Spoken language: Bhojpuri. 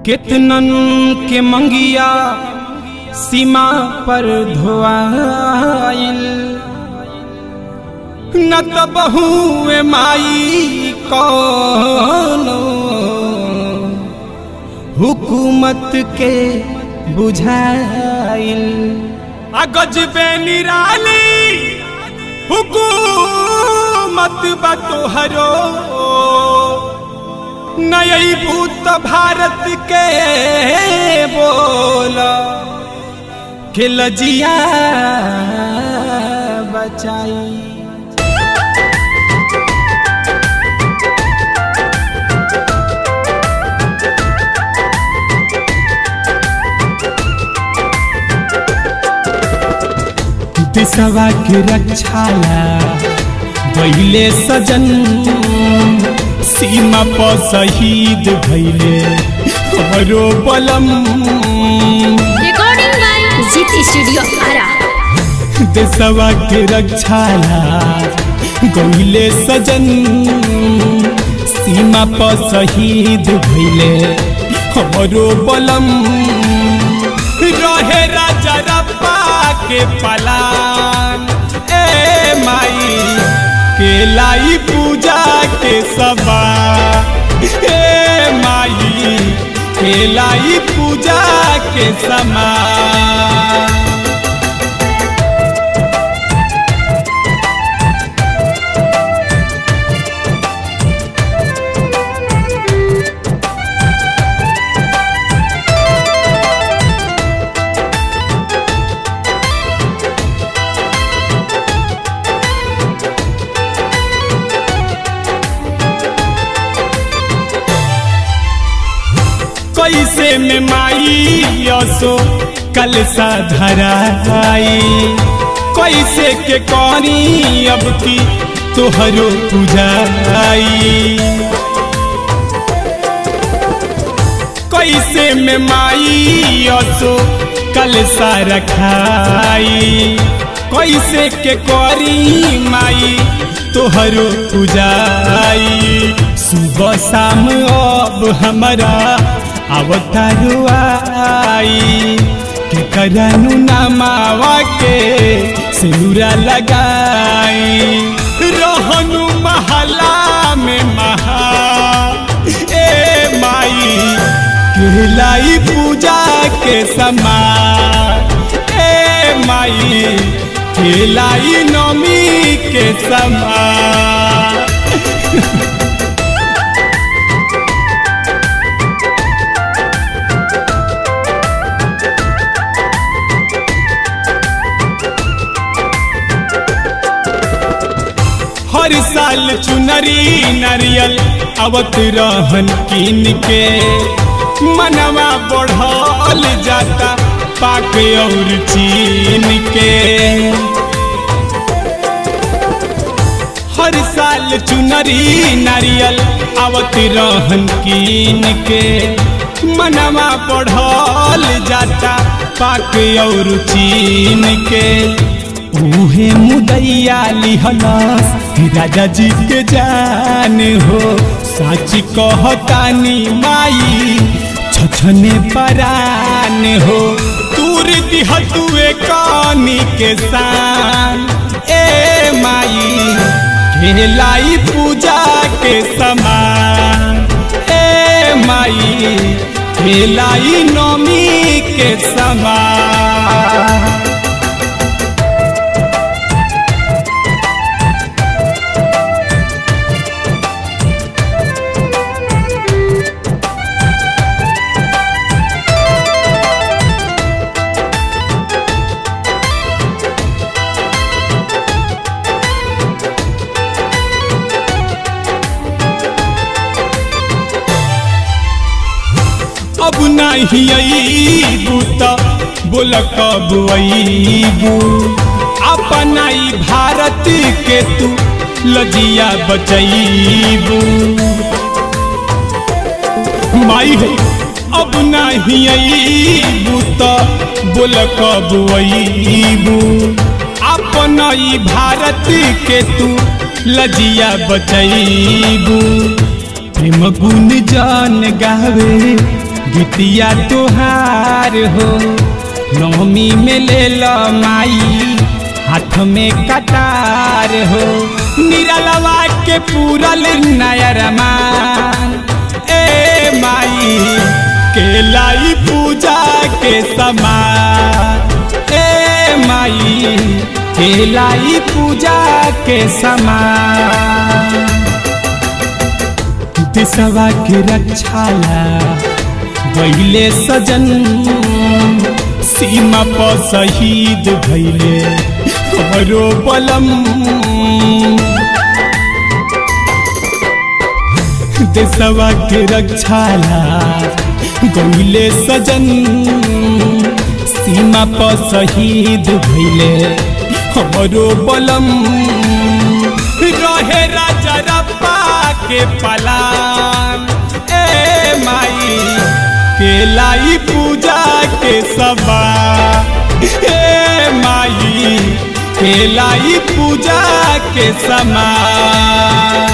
कितनन के मंगिया सीमा पर धोआइल न तो बहुए माई कौनो हुकूमत के बुझाइल गजबे निराली हुकूमत बा तोहरो नई भूत भारत के बोला के लजिया बचाई। दिशवा की रक्षाला गईले सजन सीमा पर शहीद भइले हमरो बलम। Recording by Jeet studio Ara. देशवा के रक्षाला गईले सजन सीमा पर शहीद भइले हमरो बलम। रहे राजा रब्बा के पलान ए माई के लाई पूजा के सबा ए माई के लाई पूजा के समा। कैसे में माई असो कल सा धराई कैसे के कौनी अब की तोहरो पूजाई। कैसे में माई असो कल सा रखाई कैसे के कौरी माई तोहरो पूजाई। सुबह शाम अब हमारा अवतारो आई के करनु नमावा के सिनुरा लगाई। रहनु महला में महा ए माई के लाई पूजा के समा ए माई के लाई नौमी के समा। हर साल चुनरी नारियल अवत रहन किन के मनवा बढ़ल जाता पाक और चीन के। हर साल चुनरी नारियल अवत रहन किन के मनवा बढ़ल जाता पाक और चीन के। उहे मुदैया लिहलस राजा जी के जान हो सच कहतानी माई छछने परान हो। तूर दिह तुए कानी के शान ए माई के लाई पूजा के समान ए माई के लाई नौमी के समान। अब नहीं अईबू तो बोल कब अईबू अपनाई भारत के तू लजिया बचईबू माई हो। अब नहीं अईबू तो बोल कब अईबू अपनाई भारत के तू लजिया बचईबू। प्रेम गुण जान गावे गीतिया तुहार हो नवमी में ले लो माई हाथ में कटार हो निरलवा के पूरल नयरमान ए माई केलाई पूजा के समान ए माई केलाई पूजा के समान दिशवा के रक्षाला गईले सजन सीमा पर शहीद भइले हमरो बलम देशवा के रक्षाला गईले सजन सीमा पर शहीद भइले हमरो बलम रहे राजा रब्बा के पलान ए माई केलाई पूजा के सबा ए माई केलाई पूजा के समान।